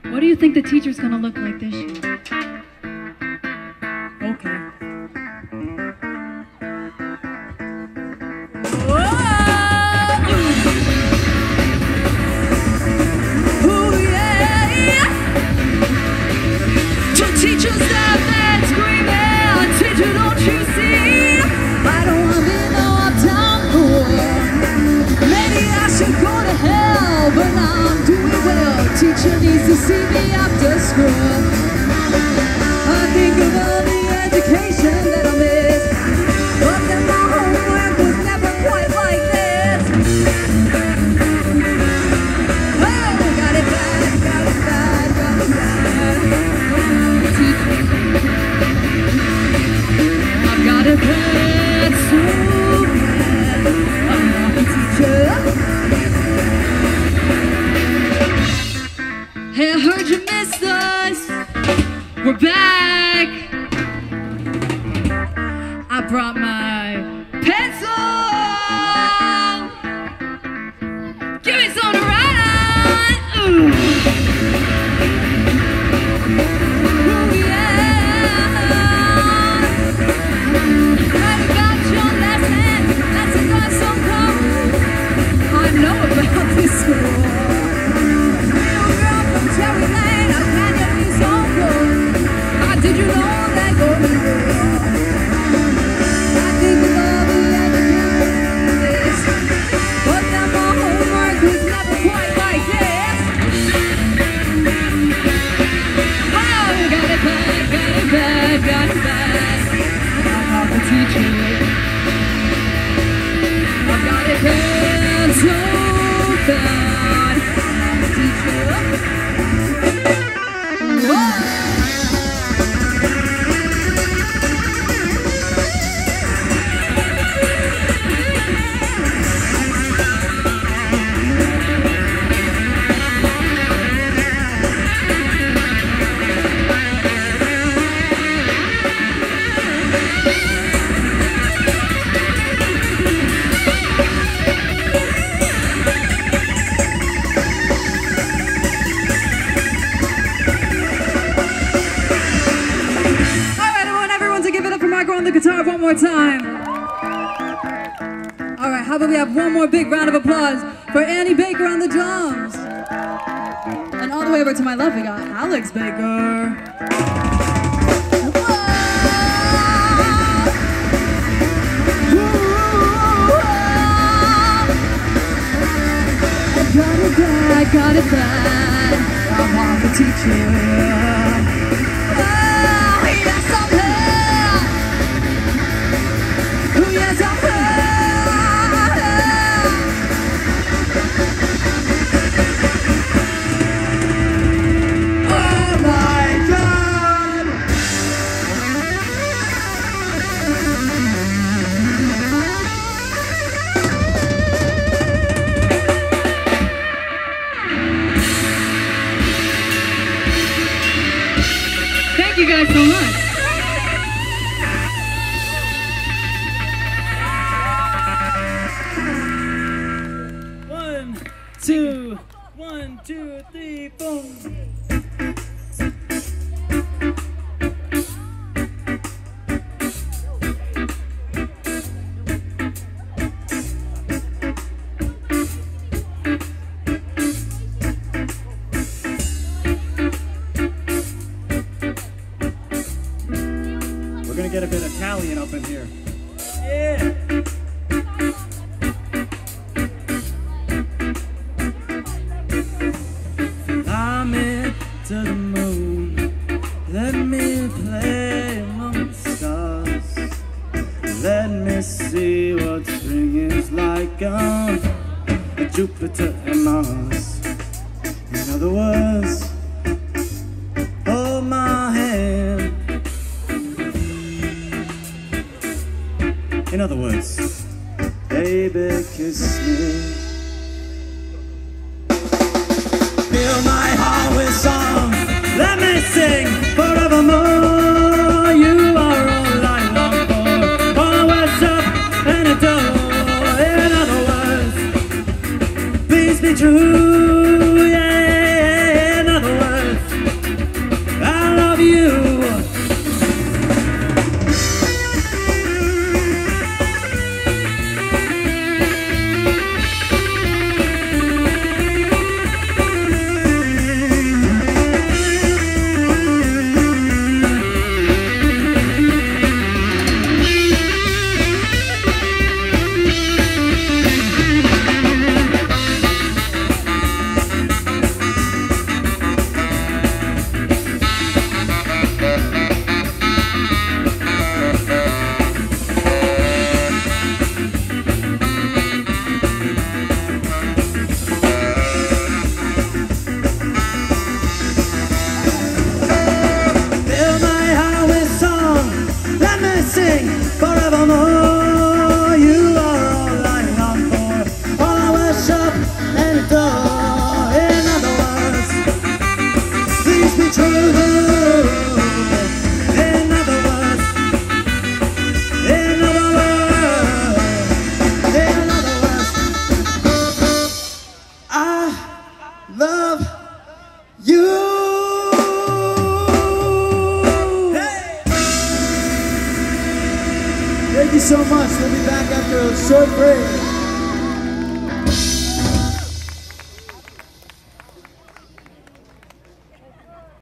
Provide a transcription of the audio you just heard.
What do you think the teacher's gonna look like this year? Okay. Teachers out there screaming, teacher, don't you see? I don't want to be no uptown boy. Maybe I should go to hell, but I'm doing well. Teacher needs to see me after school. I think of all the education that I missed, but then my homework was never quite like this. Oh, got it bad, got it bad, got it bad. I've got it bad, so bad. I'm not a teacher. Hey, I heard you missed us. We're back. I brought my pencil. Give me some to write on. Ooh. Did you know that going through? I think of all the education, but then my homework was never quite like this. Oh, got it bad, got it bad, got it bad. I'm not the teacher. I got it bad, so bad. I'm not the teacher. Whoa. On the guitar one more time. All right, how about we have one more big round of applause for Annie Baker on the drums. And all the way over to my left, we got Alex Baker. I got it bad. I'm on the teacher. Oh, yes, I'm here. Yes, I'm here. Oh my God! Thank you guys so much. Two, 1, 2, 3, boom. We're gonna get a bit Italian up in here. Yeah. To the moon, let me play among the stars. Let me see what spring is like on Jupiter and Mars. In other words, hold my hand. In other words, baby, kiss me. Fill my heart with song. Let me sing forevermore. You are all I long for. All the words up and adore. In other words, please be true. Yeah, in other words, so much. We'll be back after a short break.